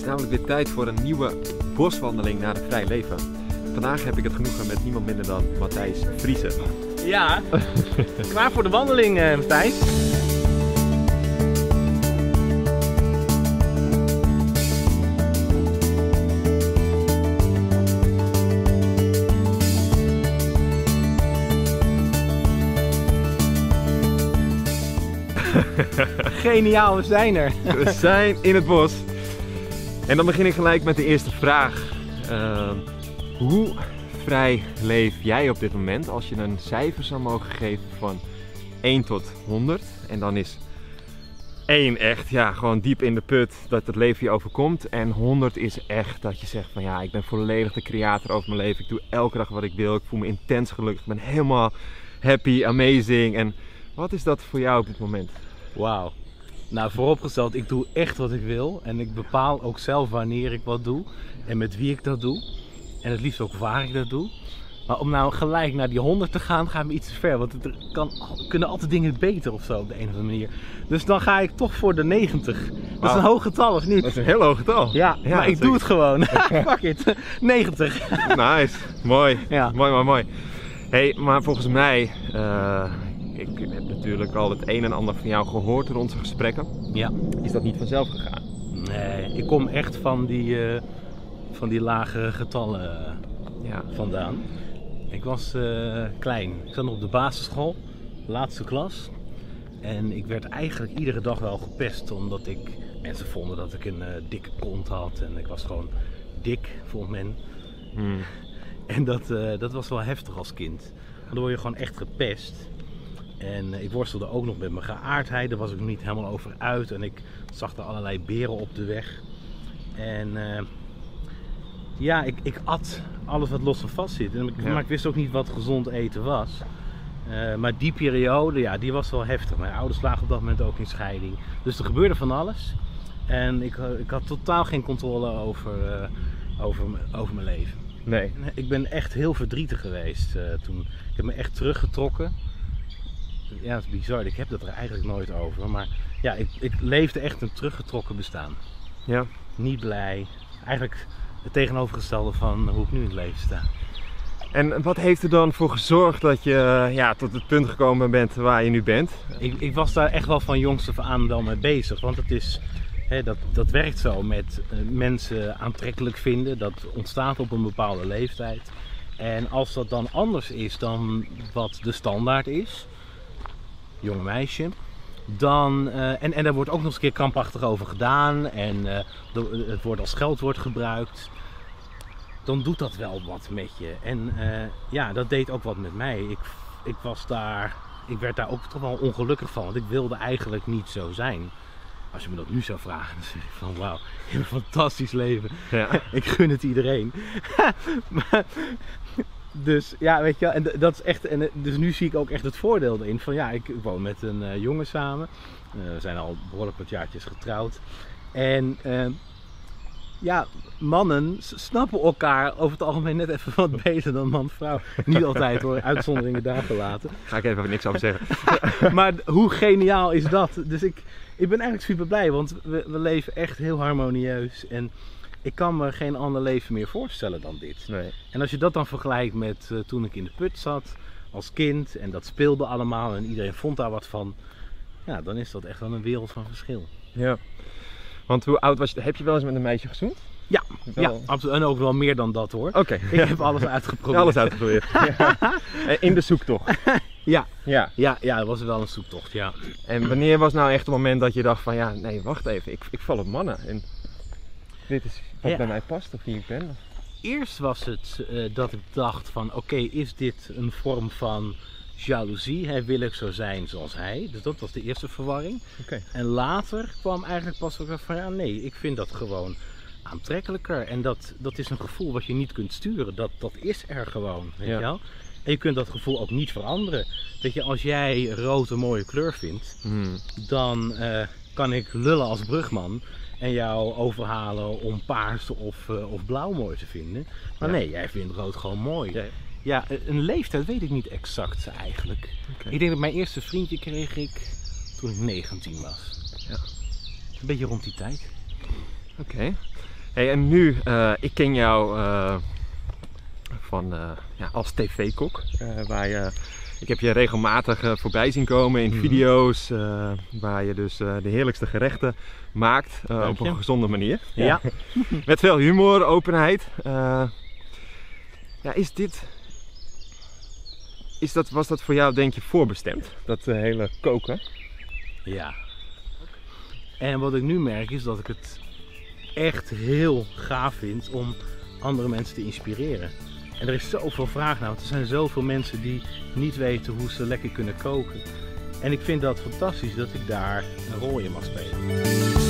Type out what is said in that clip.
namelijk weer tijd voor een nieuwe boswandeling naar een vrij leven. Vandaag heb ik het genoegen met niemand minder dan Matthijs Vriezen. Ja, klaar voor de wandeling, Matthijs? Geniaal, we zijn er. We zijn in het bos. En dan begin ik gelijk met de eerste vraag. Hoe vrij leef jij op dit moment als je een cijfer zou mogen geven van 1 tot 100? En dan is 1 echt, ja, gewoon diep in de put dat het leven je overkomt. En 100 is echt dat je zegt van ja, ik ben volledig de creator over mijn leven. Ik doe elke dag wat ik wil. Ik voel me intens gelukkig. Ik ben helemaal happy, amazing. En wat is dat voor jou op dit moment? Wauw. Nou, vooropgesteld, ik doe echt wat ik wil. En ik bepaal ook zelf wanneer ik wat doe. En met wie ik dat doe. En het liefst ook waar ik dat doe. Maar om nou gelijk naar die 100 te gaan, gaat me iets te ver. Want er kunnen altijd dingen beter of zo op de een of andere manier. Dus dan ga ik toch voor de 90. Dat is een hoog getal, of niet? Dat is een heel hoog getal. Ja, maar ik doe het gewoon. Fuck it. 90. Nice. Mooi. Ja. Mooi. Hey, maar volgens mij, ik heb natuurlijk al het een en ander van jou gehoord in onze gesprekken. Ja. Is dat niet vanzelf gegaan? Nee, ik kom echt van die lage getallen vandaan. Ik was klein. Ik zat nog op de basisschool, laatste klas. En ik werd eigenlijk iedere dag wel gepest, omdat mensen vonden dat ik een dikke kont had. En ik was gewoon dik, vond men. En dat was wel heftig als kind. Dan word je gewoon echt gepest. En ik worstelde ook nog met mijn geaardheid, daar was ik nog niet helemaal over uit. En ik zag er allerlei beren op de weg. En ja, ik at alles wat los en vast zit. Maar ik wist ook niet wat gezond eten was. Maar die periode, ja, die was wel heftig. Mijn ouders lagen op dat moment ook in scheiding. Dus er gebeurde van alles. En ik had totaal geen controle over mijn leven. Nee. Ik ben echt heel verdrietig geweest toen. Ik heb me echt teruggetrokken. Ja, dat is bizar. Ik heb dat er eigenlijk nooit over. Maar ja, ik leefde echt een teruggetrokken bestaan. Ja. Niet blij. Eigenlijk het tegenovergestelde van hoe ik nu in het leven sta. En wat heeft er dan voor gezorgd dat je tot het punt gekomen bent waar je nu bent? Ik was daar echt wel van jongs af aan wel mee bezig. Want het is, dat werkt zo met mensen aantrekkelijk vinden. Dat ontstaat op een bepaalde leeftijd. En als dat dan anders is dan wat de standaard is, jonge meisje, dan, en daar wordt ook nog eens een keer krampachtig over gedaan en het woord als scheldwoord gebruikt, dan doet dat wel wat met je. En ja, dat deed ook wat met mij. Ik werd daar ook toch wel ongelukkig van, want ik wilde eigenlijk niet zo zijn. Als je me dat nu zou vragen, dan zeg ik van wauw, je hebt een fantastisch leven. Ja. Ik gun het iedereen. Dus ja, weet je wel, en dat is echt, dus nu zie ik ook echt het voordeel erin van ja, ik woon met een jongen samen. We zijn al behoorlijk wat jaartjes getrouwd. En ja, mannen snappen elkaar over het algemeen net even wat beter dan man-vrouw. Niet altijd hoor, uitzonderingen daar gelaten. Ga ik even niks over zeggen. Maar hoe geniaal is dat? Dus ik ben eigenlijk super blij, want we leven echt heel harmonieus. En ik kan me geen ander leven meer voorstellen dan dit. Nee. En als je dat dan vergelijkt met toen ik in de put zat als kind en dat speelde allemaal en iedereen vond daar wat van, ja, dan is dat echt wel een wereld van verschil. Ja. Want hoe oud was je? Heb je wel eens met een meisje gezoend? Ja, ja, absoluut. En ook wel meer dan dat hoor. Oké. Ik heb alles uitgeprobeerd. Alles uitgeprobeerd. Ja. In de zoektocht. Ja, dat was wel een zoektocht, ja. En wanneer was nou echt het moment dat je dacht van ja, nee, wacht even, ik val op mannen. En dit is wat bij mij past of wie ik ben. Eerst was het dat ik dacht van oké, is dit een vorm van jaloezie? Wil ik zo zijn zoals hij? Dus dat was de eerste verwarring. Okay. En later kwam eigenlijk pas ook van ja, nee, ik vind dat gewoon aantrekkelijker. En dat is een gevoel wat je niet kunt sturen. Dat is er gewoon, weet je wel? En je kunt dat gevoel ook niet veranderen. Weet je, als jij rood een mooie kleur vindt, dan kan ik lullen als brugman en jou overhalen om paars of blauw mooi te vinden. Maar nee, jij vindt rood gewoon mooi. Ja, een leeftijd weet ik niet exact eigenlijk. Okay. Ik denk dat mijn eerste vriendje kreeg ik toen ik 19 was. Ja. Een beetje rond die tijd. Oké. Hey, en nu, ik ken jou als tv-kok. Ik heb je regelmatig voorbij zien komen in video's waar je dus de heerlijkste gerechten maakt op een gezonde manier. Ja. Met veel humor, openheid. Was dat voor jou denk je voorbestemd, dat hele koken? Ja. En wat ik nu merk is dat ik het echt heel gaaf vind om andere mensen te inspireren. En er is zoveel vraag naar, want er zijn zoveel mensen die niet weten hoe ze lekker kunnen koken. En ik vind dat fantastisch dat ik daar een rol in mag spelen.